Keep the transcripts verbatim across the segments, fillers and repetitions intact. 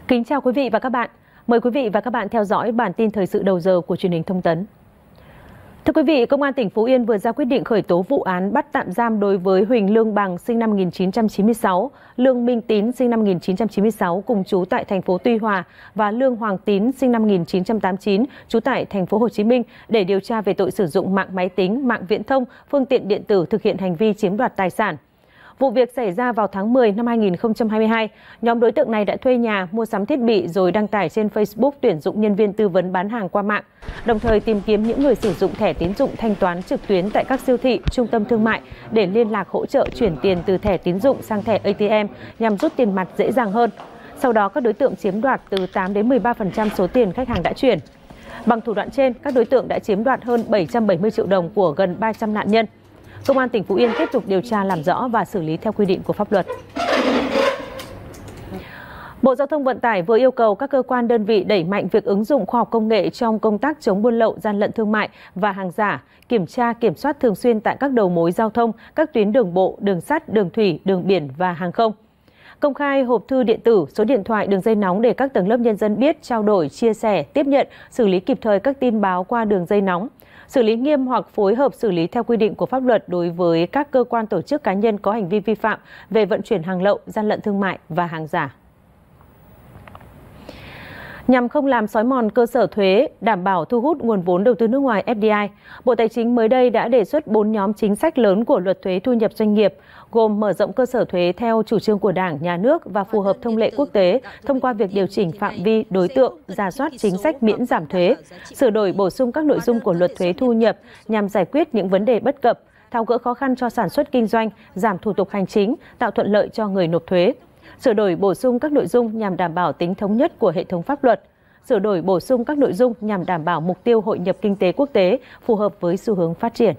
Kính chào quý vị và các bạn. Mời quý vị và các bạn theo dõi bản tin thời sự đầu giờ của truyền hình Thông tấn. Thưa quý vị, Công an tỉnh Phú Yên vừa ra quyết định khởi tố vụ án bắt tạm giam đối với Huỳnh Lương Bằng sinh năm một nghìn chín trăm chín mươi sáu, Lương Minh Tín sinh năm một nghìn chín trăm chín mươi sáu cùng trú tại thành phố Tuy Hòa và Lương Hoàng Tín sinh năm một nghìn chín trăm tám mươi chín trú tại thành phố Hồ Chí Minh để điều tra về tội sử dụng mạng máy tính, mạng viễn thông, phương tiện điện tử thực hiện hành vi chiếm đoạt tài sản. Vụ việc xảy ra vào tháng mười năm hai nghìn không trăm hai mươi hai. Nhóm đối tượng này đã thuê nhà, mua sắm thiết bị rồi đăng tải trên Facebook tuyển dụng nhân viên tư vấn bán hàng qua mạng, đồng thời tìm kiếm những người sử dụng thẻ tín dụng thanh toán trực tuyến tại các siêu thị, trung tâm thương mại để liên lạc hỗ trợ chuyển tiền từ thẻ tín dụng sang thẻ A T M nhằm rút tiền mặt dễ dàng hơn. Sau đó các đối tượng chiếm đoạt từ tám đến mười ba phần trăm số tiền khách hàng đã chuyển. Bằng thủ đoạn trên, các đối tượng đã chiếm đoạt hơn bảy trăm bảy mươi triệu đồng của gần ba trăm nạn nhân. Công an tỉnh Phú Yên tiếp tục điều tra làm rõ và xử lý theo quy định của pháp luật. Bộ Giao thông Vận tải vừa yêu cầu các cơ quan đơn vị đẩy mạnh việc ứng dụng khoa học công nghệ trong công tác chống buôn lậu, gian lận thương mại và hàng giả, kiểm tra, kiểm soát thường xuyên tại các đầu mối giao thông, các tuyến đường bộ, đường sắt, đường thủy, đường biển và hàng không. Công khai hộp thư điện tử, số điện thoại, đường dây nóng để các tầng lớp nhân dân biết, trao đổi, chia sẻ, tiếp nhận, xử lý kịp thời các tin báo qua đường dây nóng. Xử lý nghiêm hoặc phối hợp xử lý theo quy định của pháp luật đối với các cơ quan tổ chức cá nhân có hành vi vi phạm về vận chuyển hàng lậu, gian lận thương mại và hàng giả. Nhằm không làm xói mòn cơ sở thuế, đảm bảo thu hút nguồn vốn đầu tư nước ngoài F D I, Bộ Tài chính mới đây đã đề xuất bốn nhóm chính sách lớn của luật thuế thu nhập doanh nghiệp, gồm mở rộng cơ sở thuế theo chủ trương của Đảng, Nhà nước và phù hợp thông lệ quốc tế thông qua việc điều chỉnh phạm vi, đối tượng, rà soát chính sách miễn giảm thuế, sửa đổi bổ sung các nội dung của luật thuế thu nhập nhằm giải quyết những vấn đề bất cập, tháo gỡ khó khăn cho sản xuất kinh doanh, giảm thủ tục hành chính, tạo thuận lợi cho người nộp thuế. Sửa đổi bổ sung các nội dung nhằm đảm bảo tính thống nhất của hệ thống pháp luật, sửa đổi bổ sung các nội dung nhằm đảm bảo mục tiêu hội nhập kinh tế quốc tế phù hợp với xu hướng phát triển.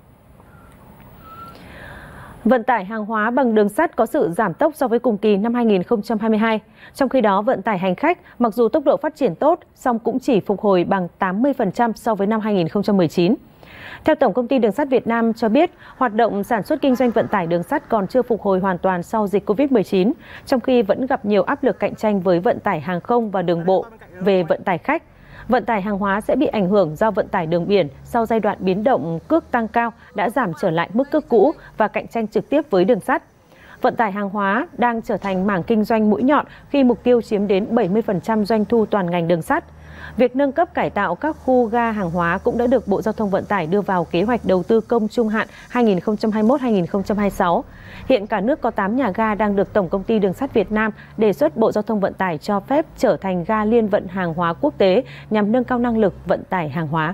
Vận tải hàng hóa bằng đường sắt có sự giảm tốc so với cùng kỳ năm hai nghìn không trăm hai mươi hai. Trong khi đó, vận tải hành khách mặc dù tốc độ phát triển tốt, song cũng chỉ phục hồi bằng tám mươi phần trăm so với năm hai nghìn không trăm mười chín. Theo Tổng Công ty Đường sắt Việt Nam cho biết, hoạt động sản xuất kinh doanh vận tải đường sắt còn chưa phục hồi hoàn toàn sau dịch Covid mười chín, trong khi vẫn gặp nhiều áp lực cạnh tranh với vận tải hàng không và đường bộ về vận tải khách. Vận tải hàng hóa sẽ bị ảnh hưởng do vận tải đường biển sau giai đoạn biến động cước tăng cao đã giảm trở lại mức cước cũ và cạnh tranh trực tiếp với đường sắt. Vận tải hàng hóa đang trở thành mảng kinh doanh mũi nhọn khi mục tiêu chiếm đến bảy mươi phần trăm doanh thu toàn ngành đường sắt. Việc nâng cấp cải tạo các khu ga hàng hóa cũng đã được Bộ Giao thông Vận tải đưa vào kế hoạch đầu tư công trung hạn hai nghìn không trăm hai mươi mốt đến hai nghìn không trăm hai mươi sáu. Hiện cả nước có tám nhà ga đang được Tổng Công ty Đường sắt Việt Nam đề xuất Bộ Giao thông Vận tải cho phép trở thành ga liên vận hàng hóa quốc tế nhằm nâng cao năng lực vận tải hàng hóa.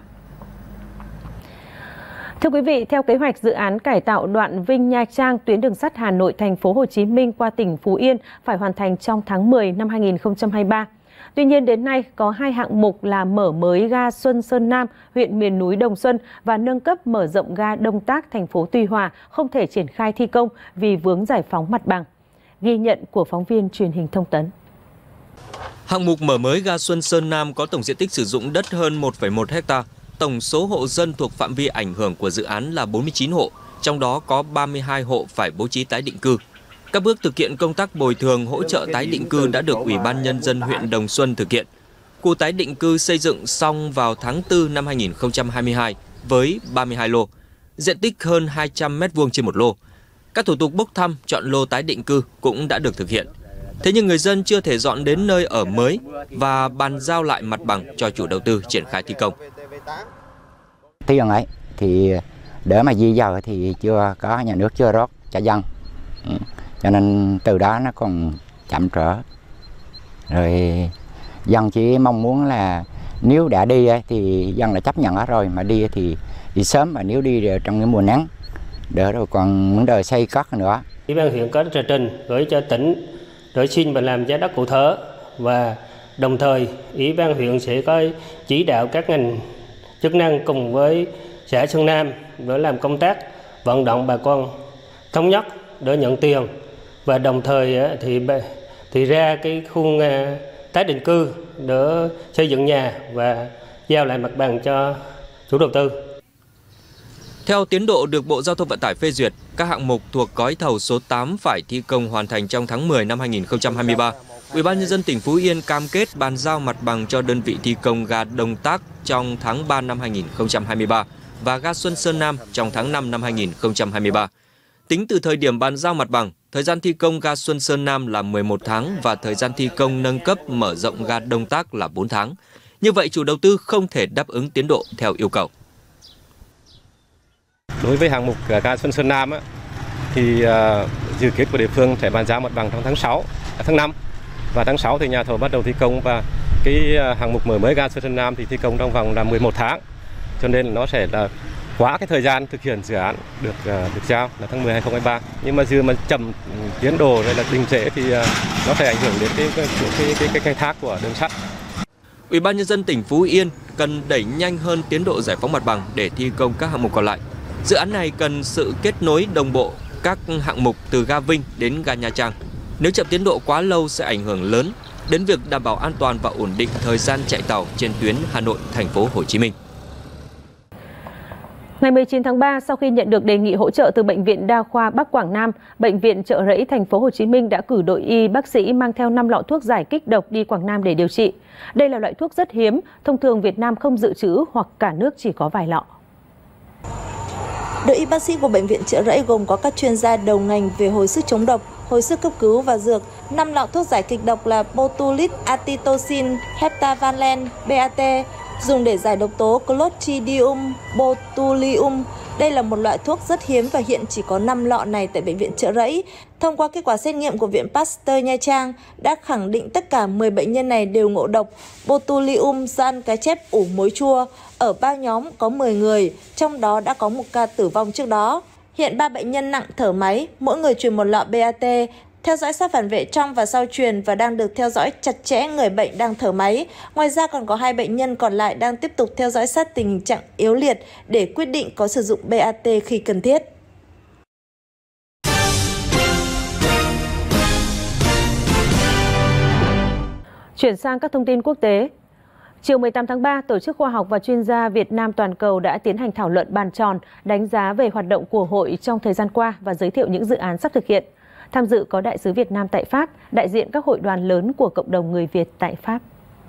Thưa quý vị, theo kế hoạch dự án cải tạo đoạn Vinh Nha Trang, tuyến đường sắt Hà Nội thành phố Hồ Chí Minh qua tỉnh Phú Yên phải hoàn thành trong tháng mười năm hai nghìn không trăm hai mươi ba. Tuy nhiên đến nay có hai hạng mục là mở mới ga Xuân Sơn Nam, huyện miền núi Đồng Xuân và nâng cấp mở rộng ga Đông Tác, thành phố Tuy Hòa không thể triển khai thi công vì vướng giải phóng mặt bằng. Ghi nhận của phóng viên truyền hình Thông tấn. Hạng mục mở mới ga Xuân Sơn Nam có tổng diện tích sử dụng đất hơn một phẩy một héc ta. Tổng số hộ dân thuộc phạm vi ảnh hưởng của dự án là bốn mươi chín hộ, trong đó có ba mươi hai hộ phải bố trí tái định cư. Các bước thực hiện công tác bồi thường hỗ trợ tái định cư đã được Ủy ban Nhân dân huyện Đồng Xuân thực hiện. Khu tái định cư xây dựng xong vào tháng tư năm hai nghìn không trăm hai mươi hai với ba mươi hai lô, diện tích hơn hai trăm mét vuông trên một lô. Các thủ tục bốc thăm, chọn lô tái định cư cũng đã được thực hiện. Thế nhưng người dân chưa thể dọn đến nơi ở mới và bàn giao lại mặt bằng cho chủ đầu tư triển khai thi công. Tiền ấy thì để mà di dời thì chưa có, nhà nước chưa rót cho dân. Cho nên từ đó nó còn chậm trễ. Rồi dân chỉ mong muốn là nếu đã đi thì dân đã chấp nhận hết rồi, mà đi thì đi sớm, mà nếu đi trong cái mùa nắng đỡ rồi còn vấn đề xây cất nữa. Ủy ban huyện có tờ trình gửi cho tỉnh để xin và làm giá đất cụ thể, và đồng thời Ủy ban huyện sẽ có chỉ đạo các ngành chức năng cùng với xã Xuân Nam để làm công tác vận động bà con thống nhất để nhận tiền, và đồng thời thì thì ra cái khu tái định cư để xây dựng nhà và giao lại mặt bằng cho chủ đầu tư. Theo tiến độ được Bộ Giao thông Vận tải phê duyệt, các hạng mục thuộc gói thầu số tám phải thi công hoàn thành trong tháng mười năm hai nghìn không trăm hai mươi ba. Ủy ban nhân dân tỉnh Phú Yên cam kết bàn giao mặt bằng cho đơn vị thi công ga Đông Tác trong tháng ba năm hai nghìn không trăm hai mươi ba và ga Xuân Sơn Nam trong tháng năm năm hai nghìn không trăm hai mươi ba. Tính từ thời điểm bàn giao mặt bằng, thời gian thi công ga Xuân Sơn Nam là mười một tháng và thời gian thi công nâng cấp mở rộng ga Đông Tác là bốn tháng. Như vậy, chủ đầu tư không thể đáp ứng tiến độ theo yêu cầu. Đối với hạng mục ga Xuân Sơn Nam thì dự kiến của địa phương sẽ bàn giao mặt bằng trong tháng sáu, tháng năm. Và tháng sáu thì nhà thầu bắt đầu thi công, và cái hạng mục mở mới ga Xuân Sơn Nam thì thi công trong vòng là mười một tháng. Cho nên nó sẽ là quá cái thời gian thực hiện dự án được được giao là tháng mười hai nghìn không trăm hai mươi ba. Nhưng mà dù mà chậm tiến độ rồi là đình trễ thì nó sẽ ảnh hưởng đến cái cái cái cái, cái khai thác của đường sắt. Ủy ban nhân dân tỉnh Phú Yên cần đẩy nhanh hơn tiến độ giải phóng mặt bằng để thi công các hạng mục còn lại. Dự án này cần sự kết nối đồng bộ các hạng mục từ ga Vinh đến ga Nha Trang. Nếu chậm tiến độ quá lâu sẽ ảnh hưởng lớn đến việc đảm bảo an toàn và ổn định thời gian chạy tàu trên tuyến Hà Nội - Thành phố Hồ Chí Minh. Ngày mười chín tháng ba, sau khi nhận được đề nghị hỗ trợ từ Bệnh viện Đa khoa Bắc Quảng Nam, Bệnh viện Chợ Rẫy Thành phố Hồ Chí Minh đã cử đội y bác sĩ mang theo năm lọ thuốc giải kích độc đi Quảng Nam để điều trị. Đây là loại thuốc rất hiếm, thông thường Việt Nam không dự trữ hoặc cả nước chỉ có vài lọ. Đội y bác sĩ của Bệnh viện Chợ Rẫy gồm có các chuyên gia đầu ngành về hồi sức chống độc, hồi sức cấp cứu và dược. năm lọ thuốc giải kịch độc là Botulit, Atitocin, Heptavalent, bê a tê, dùng để giải độc tố Clostridium botulinum. Đây là một loại thuốc rất hiếm và hiện chỉ có năm lọ này tại Bệnh viện Chợ Rẫy. Thông qua kết quả xét nghiệm của Viện Pasteur Nha Trang đã khẳng định tất cả mười bệnh nhân này đều ngộ độc botulinum do ăn cá chép ủ muối chua. Ở ba nhóm có mười người, trong đó đã có một ca tử vong trước đó. Hiện ba bệnh nhân nặng thở máy, mỗi người truyền một lọ bê a tê, theo dõi sát phản vệ trong và sau truyền và đang được theo dõi chặt chẽ người bệnh đang thở máy. Ngoài ra còn có hai bệnh nhân còn lại đang tiếp tục theo dõi sát tình trạng yếu liệt để quyết định có sử dụng bê a tê khi cần thiết. Chuyển sang các thông tin quốc tế. Chiều mười tám tháng ba, Tổ chức Khoa học và Chuyên gia Việt Nam Toàn cầu đã tiến hành thảo luận bàn tròn đánh giá về hoạt động của hội trong thời gian qua và giới thiệu những dự án sắp thực hiện. Tham dự có Đại sứ Việt Nam tại Pháp, đại diện các hội đoàn lớn của cộng đồng người Việt tại Pháp.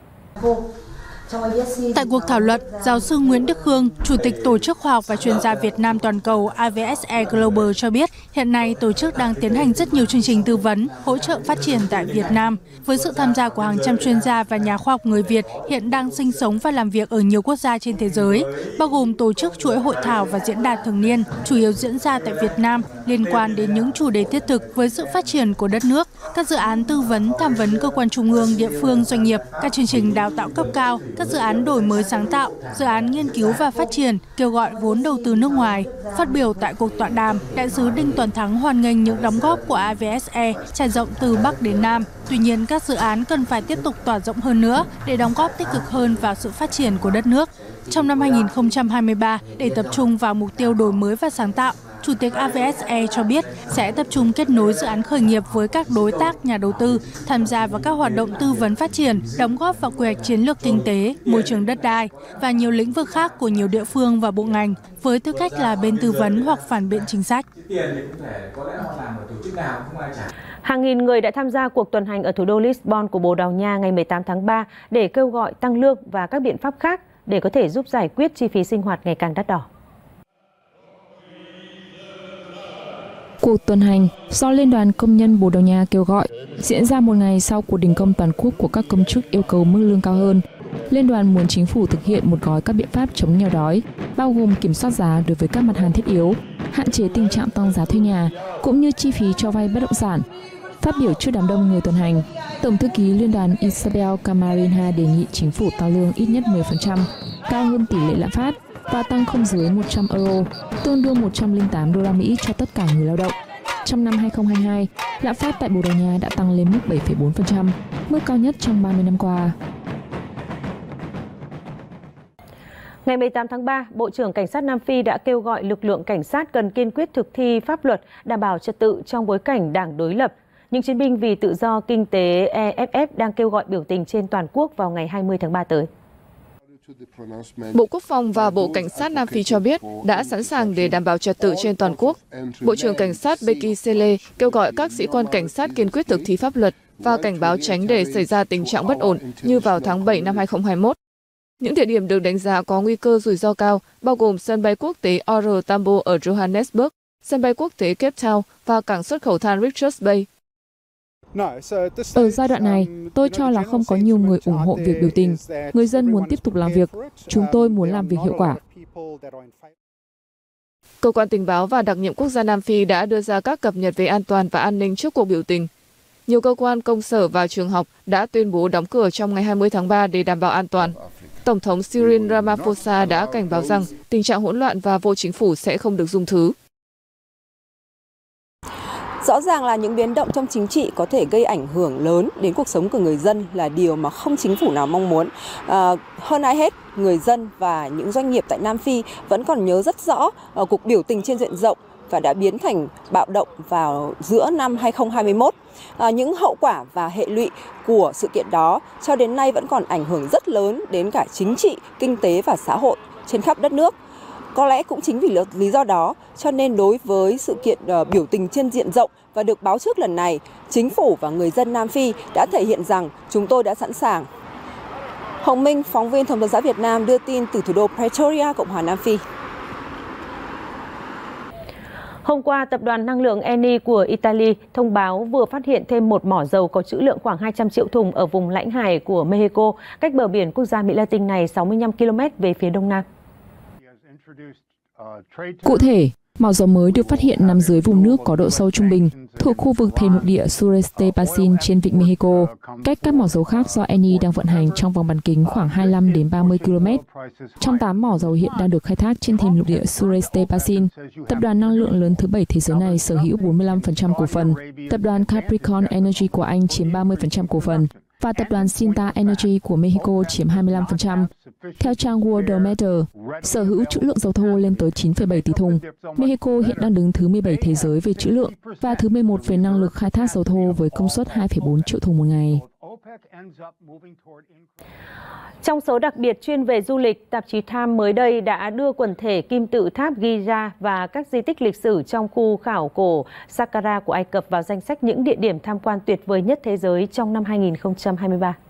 Tại cuộc thảo luận, giáo sư Nguyễn Đức Khương, Chủ tịch Tổ chức Khoa học và Chuyên gia Việt Nam Toàn cầu a vê ét e Global cho biết, hiện nay tổ chức đang tiến hành rất nhiều chương trình tư vấn, hỗ trợ phát triển tại Việt Nam. Với sự tham gia của hàng trăm chuyên gia và nhà khoa học người Việt hiện đang sinh sống và làm việc ở nhiều quốc gia trên thế giới, bao gồm tổ chức chuỗi hội thảo và diễn đàn thường niên, chủ yếu diễn ra tại Việt Nam, liên quan đến những chủ đề thiết thực với sự phát triển của đất nước, các dự án tư vấn, tham vấn cơ quan trung ương, địa phương, doanh nghiệp, các chương trình đào tạo cấp cao, các dự án đổi mới sáng tạo, dự án nghiên cứu và phát triển, kêu gọi vốn đầu tư nước ngoài. Phát biểu tại cuộc tọa đàm, Đại sứ Đinh Toàn Thắng hoan nghênh những đóng góp của a vê ét e trải rộng từ Bắc đến Nam. Tuy nhiên, các dự án cần phải tiếp tục tỏa rộng hơn nữa để đóng góp tích cực hơn vào sự phát triển của đất nước. Trong năm hai nghìn không trăm hai mươi ba, để tập trung vào mục tiêu đổi mới và sáng tạo, Chủ tịch a vê ét e cho biết sẽ tập trung kết nối dự án khởi nghiệp với các đối tác nhà đầu tư, tham gia vào các hoạt động tư vấn phát triển, đóng góp vào quy hoạch chiến lược kinh tế, môi trường đất đai và nhiều lĩnh vực khác của nhiều địa phương và bộ ngành, với tư cách là bên tư vấn hoặc phản biện chính sách. Hàng nghìn người đã tham gia cuộc tuần hành ở thủ đô Lisbon của Bồ Đào Nha ngày mười tám tháng ba để kêu gọi tăng lương và các biện pháp khác để có thể giúp giải quyết chi phí sinh hoạt ngày càng đắt đỏ. Cuộc tuần hành do Liên đoàn Công nhân Bồ Đào Nha kêu gọi diễn ra một ngày sau cuộc đình công toàn quốc của các công chức yêu cầu mức lương cao hơn. Liên đoàn muốn chính phủ thực hiện một gói các biện pháp chống nghèo đói, bao gồm kiểm soát giá đối với các mặt hàng thiết yếu, hạn chế tình trạng tăng giá thuê nhà, cũng như chi phí cho vay bất động sản. Phát biểu trước đám đông người tuần hành, Tổng thư ký Liên đoàn Isabel Camarinha đề nghị chính phủ tăng lương ít nhất mười phần trăm, cao hơn tỷ lệ lạm phát và tăng không dưới một trăm euro, tương đương một trăm lẻ tám đô la Mỹ cho tất cả người lao động. Trong năm hai nghìn không trăm hai mươi hai, lạm phát tại Bồ Đào Nha đã tăng lên mức bảy phẩy bốn phần trăm, mức cao nhất trong ba mươi năm qua. Ngày mười tám tháng ba, Bộ trưởng Cảnh sát Nam Phi đã kêu gọi lực lượng cảnh sát cần kiên quyết thực thi pháp luật, đảm bảo trật tự trong bối cảnh đảng đối lập. Những chiến binh vì tự do kinh tế e ép ép đang kêu gọi biểu tình trên toàn quốc vào ngày hai mươi tháng ba tới. Bộ Quốc phòng và Bộ Cảnh sát Nam Phi cho biết đã sẵn sàng để đảm bảo trật tự trên toàn quốc. Bộ trưởng Cảnh sát Becky Sele kêu gọi các sĩ quan cảnh sát kiên quyết thực thi pháp luật và cảnh báo tránh để xảy ra tình trạng bất ổn như vào tháng bảy năm hai không hai mốt. Những địa điểm được đánh giá có nguy cơ rủi ro cao bao gồm sân bay quốc tế O R Tambo ở Johannesburg, sân bay quốc tế Cape Town và cảng xuất khẩu than Richards Bay. Ở giai đoạn này, tôi cho là không có nhiều người ủng hộ việc biểu tình. Người dân muốn tiếp tục làm việc. Chúng tôi muốn làm việc hiệu quả. Cơ quan tình báo và đặc nhiệm quốc gia Nam Phi đã đưa ra các cập nhật về an toàn và an ninh trước cuộc biểu tình. Nhiều cơ quan công sở và trường học đã tuyên bố đóng cửa trong ngày hai mươi tháng ba để đảm bảo an toàn. Tổng thống Cyril Ramaphosa đã cảnh báo rằng tình trạng hỗn loạn và vô chính phủ sẽ không được dung thứ. Rõ ràng là những biến động trong chính trị có thể gây ảnh hưởng lớn đến cuộc sống của người dân là điều mà không chính phủ nào mong muốn. À, hơn ai hết, người dân và những doanh nghiệp tại Nam Phi vẫn còn nhớ rất rõ ở cuộc biểu tình trên diện rộng và đã biến thành bạo động vào giữa năm hai không hai mốt. À, những hậu quả và hệ lụy của sự kiện đó cho đến nay vẫn còn ảnh hưởng rất lớn đến cả chính trị, kinh tế và xã hội trên khắp đất nước. Có lẽ cũng chính vì lý do đó cho nên đối với sự kiện uh, biểu tình trên diện rộng và được báo trước lần này, chính phủ và người dân Nam Phi đã thể hiện rằng chúng tôi đã sẵn sàng. Hồng Minh, phóng viên Thông tấn xã Việt Nam đưa tin từ thủ đô Pretoria, Cộng hòa Nam Phi. Hôm qua, Tập đoàn Năng lượng Eni của Italy thông báo vừa phát hiện thêm một mỏ dầu có trữ lượng khoảng hai trăm triệu thùng ở vùng lãnh hải của Mexico, cách bờ biển quốc gia Mỹ Latin này sáu mươi lăm ki lô mét về phía đông nam. Cụ thể, mỏ dầu mới được phát hiện nằm dưới vùng nước có độ sâu trung bình, thuộc khu vực thềm lục địa Sureste Basin trên vịnh Mexico, cách các mỏ dầu khác do Eni đang vận hành trong vòng bán kính khoảng hai mươi lăm đến ba mươi ki lô mét. Trong tám mỏ dầu hiện đang được khai thác trên thềm lục địa Sureste Basin, tập đoàn năng lượng lớn thứ bảy thế giới này sở hữu bốn mươi lăm phần trăm cổ phần, tập đoàn Capricorn Energy của Anh chiếm ba mươi phần trăm cổ phần, và tập đoàn Sinta Energy của Mexico chiếm hai mươi lăm phần trăm. Theo trang Worldometer, sở hữu trữ lượng dầu thô lên tới chín phẩy bảy tỷ thùng. Mexico hiện đang đứng thứ mười bảy thế giới về trữ lượng và thứ mười một về năng lực khai thác dầu thô với công suất hai phẩy bốn triệu thùng một ngày. Trong số đặc biệt chuyên về du lịch, tạp chí Time mới đây đã đưa quần thể kim tự tháp Giza và các di tích lịch sử trong khu khảo cổ Saqqara của Ai Cập vào danh sách những địa điểm tham quan tuyệt vời nhất thế giới trong năm hai nghìn không trăm hai mươi ba.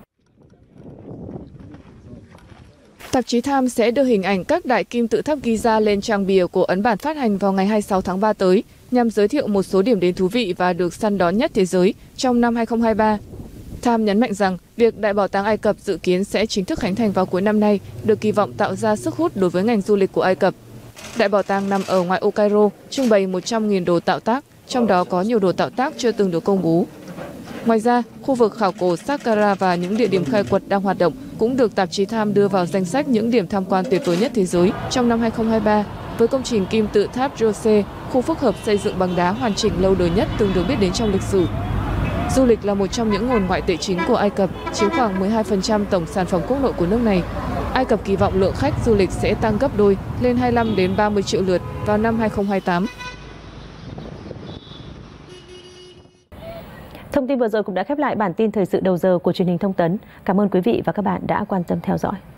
Tạp chí Time sẽ đưa hình ảnh các đại kim tự tháp Giza lên trang bìa của ấn bản phát hành vào ngày hai mươi sáu tháng ba tới, nhằm giới thiệu một số điểm đến thú vị và được săn đón nhất thế giới trong năm hai không hai ba. Time nhấn mạnh rằng việc Đại bảo tàng Ai Cập dự kiến sẽ chính thức khánh thành vào cuối năm nay, được kỳ vọng tạo ra sức hút đối với ngành du lịch của Ai Cập. Đại bảo tàng nằm ở ngoại ô Cairo, trưng bày một trăm nghìn đồ tạo tác, trong đó có nhiều đồ tạo tác chưa từng được công bố. Ngoài ra, khu vực khảo cổ Saqqara và những địa điểm khai quật đang hoạt động cũng được tạp chí Time đưa vào danh sách những điểm tham quan tuyệt vời nhất thế giới trong năm hai không hai ba, với công trình kim tự tháp Jose, khu phức hợp xây dựng bằng đá hoàn chỉnh lâu đời nhất từng được biết đến trong lịch sử. Du lịch là một trong những nguồn ngoại tệ chính của Ai Cập, chiếm khoảng mười hai phần trăm tổng sản phẩm quốc nội của nước này. Ai Cập kỳ vọng lượng khách du lịch sẽ tăng gấp đôi lên hai mươi lăm đến ba mươi triệu lượt vào năm hai không hai tám. Thông tin vừa rồi cũng đã khép lại bản tin thời sự đầu giờ của truyền hình Thông tấn. Cảm ơn quý vị và các bạn đã quan tâm theo dõi.